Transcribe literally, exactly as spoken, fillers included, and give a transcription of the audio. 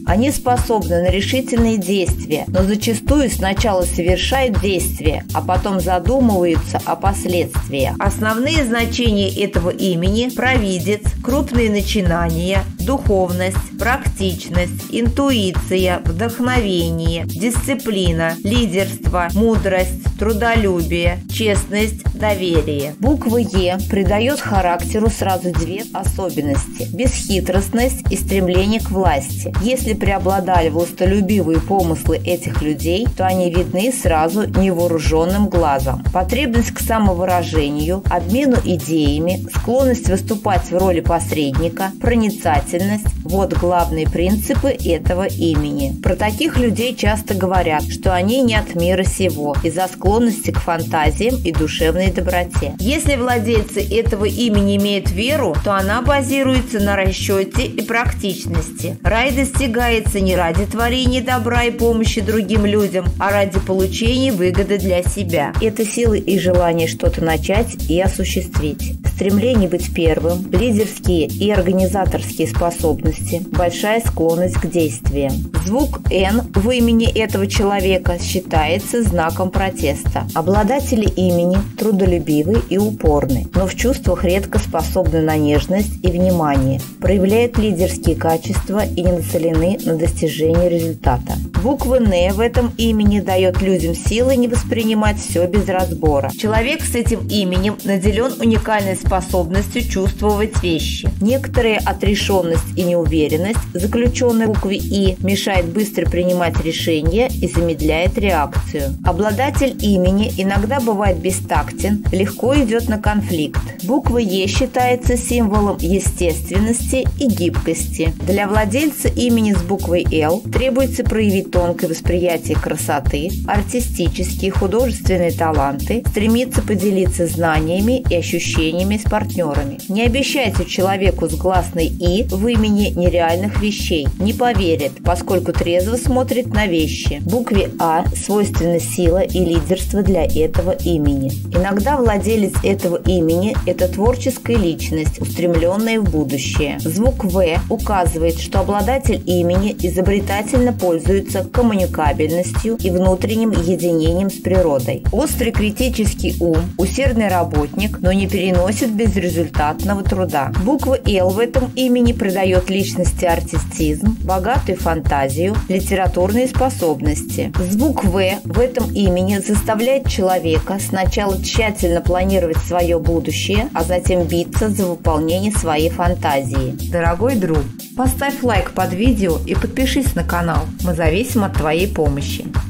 Они способны на решительные действия, но зачастую сначала совершают действия, а потом задумываются о последствиях. Основные значения этого имени – провидец, крупные начинания, духовность, практичность, интуиция, вдохновение, дисциплина, лидерство, мудрость, трудолюбие, честность, доверие. Буква Е придает характеру сразу две особенности – бесхитростность и стремление к власти. Если преобладали властолюбивые помыслы этих людей, то они видны сразу невооруженным глазом. Потребность к самовыражению, обмену идеями, склонность выступать в роли посредника, проницательность – вот главные принципы этого имени. Про таких людей часто говорят, что они не от мира сего из-за склонности к фантазиям и душевной доброте. Если владельцы этого имени имеют веру, то она базируется на расчете и практичности. Рай достигается не ради творения добра и помощи другим людям, а ради получения выгоды для себя. Это силы и желание что-то начать и осуществить. Стремление быть первым, лидерские и организаторские способности, большая склонность к действиям. Звук «Н» в имени этого человека считается знаком протеста. Обладатели имени трудолюбивы и упорны, но в чувствах редко способны на нежность и внимание, проявляют лидерские качества и не нацелены на достижение результата. Буква «Н» в этом имени дает людям силы не воспринимать все без разбора. Человек с этим именем наделен уникальной способностью чувствовать вещи. Некоторая отрешенность и неуверенность, заключенная в букве «И», мешает быстро принимать решения и замедляет реакцию. Обладатель имени иногда бывает бестактен, легко идет на конфликт. Буква «Е» считается символом естественности и гибкости. Для владельца имени с буквой «Л» требуется проявить тонкое восприятие красоты, артистические, художественные таланты, стремиться поделиться знаниями и ощущениями с партнерами. Не обещайте человеку с гласной «И» в имени нереальных вещей. Не поверит, поскольку трезво смотрит на вещи. Букве «А» свойственна сила и лидерство для этого имени. Иногда владелец этого имени – это творческая личность, устремленная в будущее. Звук «В» указывает, что обладатель имени изобретательно пользуется коммуникабельностью и внутренним единением с природой. Острый критический ум, усердный работник, но не переносит безрезультатного труда. Буква «Л» в этом имени придает личности артистизм, богатую фантазию, литературные способности. Звук «В» в этом имени заставляет человека сначала тщательно планировать свое будущее, а затем биться за выполнение своей фантазии. Дорогой друг, поставь лайк под видео и подпишись на канал. Мы зависим от твоей помощи.